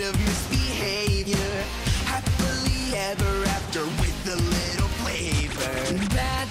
of misbehavior. Happily ever after with a little flavor. Bad